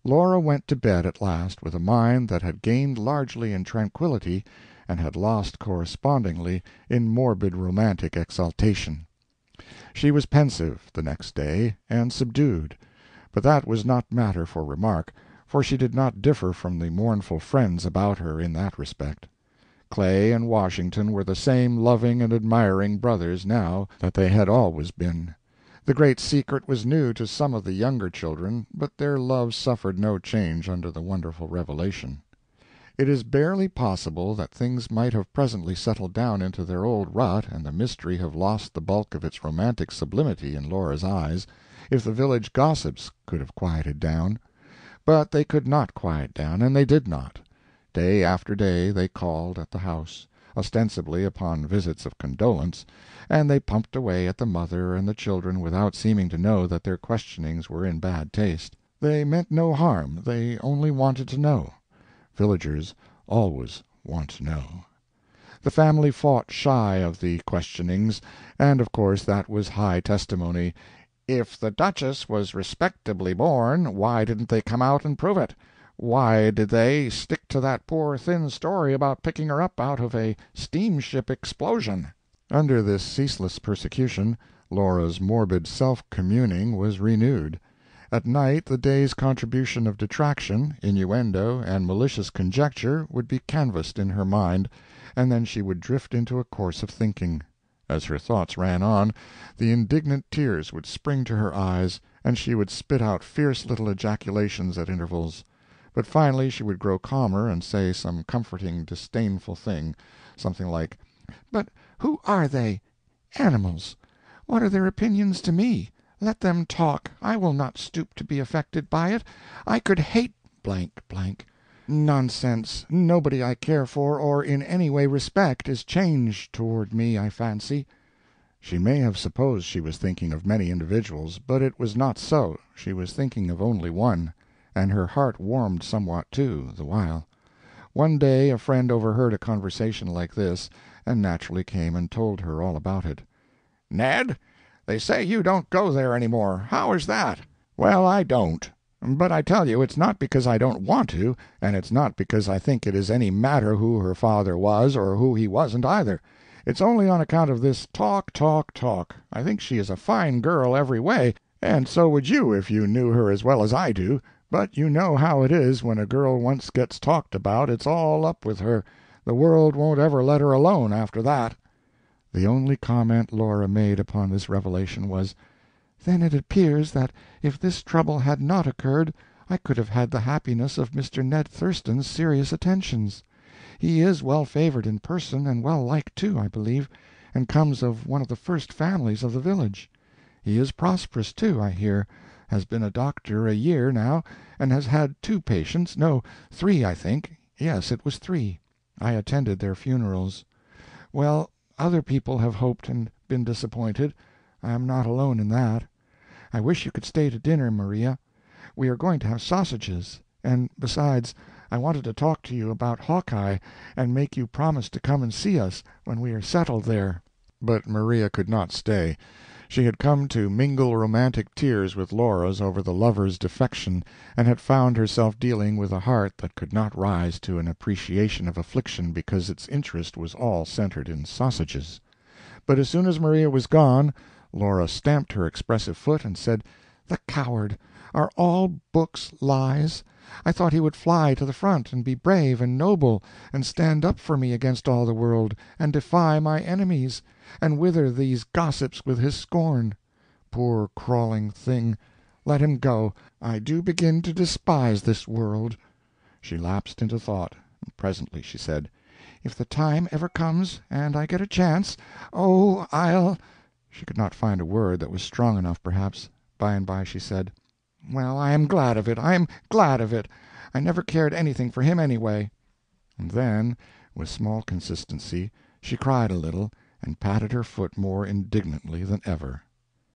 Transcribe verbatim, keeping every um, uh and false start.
Laura went to bed at last with a mind that had gained largely in tranquillity and had lost correspondingly in morbid romantic exaltation. She was pensive, the next day, and subdued, but that was not matter for remark, for she did not differ from the mournful friends about her in that respect. Clay and Washington were the same loving and admiring brothers now that they had always been. The great secret was new to some of the younger children, but their love suffered no change under the wonderful revelation. It is barely possible that things might have presently settled down into their old rut and the mystery have lost the bulk of its romantic sublimity in Laura's eyes, if the village gossips could have quieted down. But they could not quiet down, and they did not. Day after day they called at the house, ostensibly upon visits of condolence, and they pumped away at the mother and the children without seeming to know that their questionings were in bad taste. They meant no harm, they only wanted to know. Villagers always want to know. The family fought shy of the questionings, and of course that was high testimony. If the Duchess was respectably born, why didn't they come out and prove it? Why did they stick to that poor thin story about picking her up out of a steamship explosion? Under this ceaseless persecution, Laura's morbid self-communing was renewed. At night the day's contribution of detraction, innuendo, and malicious conjecture would be canvassed in her mind, and then she would drift into a course of thinking. As her thoughts ran on, the indignant tears would spring to her eyes, and she would spit out fierce little ejaculations at intervals. But finally she would grow calmer and say some comforting, disdainful thing, something like, "But who are they? Animals. What are their opinions to me? Let them talk. I will not stoop to be affected by it. I could hate blank blank. Nonsense. Nobody I care for or in any way respect is changed toward me, I fancy." She may have supposed she was thinking of many individuals, but it was not so. She was thinking of only one, and her heart warmed somewhat, too, the while. One day a friend overheard a conversation like this, and naturally came and told her all about it. "Ned, they say you don't go there any more. How is that?" "Well, I don't. But I tell you it's not because I don't want to, and it's not because I think it is any matter who her father was or who he wasn't, either. It's only on account of this talk, talk, talk. I think she is a fine girl every way, and so would you if you knew her as well as I do, but you know how it is when a girl once gets talked about it's all up with her. The world won't ever let her alone after that." The only comment Laura made upon this revelation was, "Then it appears that if this trouble had not occurred, I could have had the happiness of Mister Ned Thurston's serious attentions. He is well favored in person, and well liked, too, I believe, and comes of one of the first families of the village. He is prosperous, too, I hear, has been a doctor a year now, and has had two patients, no, three, I think, yes, it was three. I attended their funerals. Well, other people have hoped and been disappointed. I am not alone in that. I wish you could stay to dinner, Maria. We are going to have sausages, and, besides, I wanted to talk to you about Hawkeye, and make you promise to come and see us when we are settled there." But Maria could not stay. She had come to mingle romantic tears with Laura's over the lover's defection, and had found herself dealing with a heart that could not rise to an appreciation of affliction because its interest was all centered in sausages. But as soon as Maria was gone, Laura stamped her expressive foot and said, "The coward! Are all books lies? I thought he would fly to the front, and be brave and noble, and stand up for me against all the world, and defy my enemies, and wither these gossips with his scorn. Poor crawling thing! Let him go. I do begin to despise this world." She lapsed into thought, and presently she said, "If the time ever comes, and I get a chance, oh, I'll—" She could not find a word that was strong enough, perhaps. By and by she said, "Well, I am glad of it, I am glad of it. I never cared anything for him anyway." And then, with small consistency, she cried a little, and patted her foot more indignantly than ever.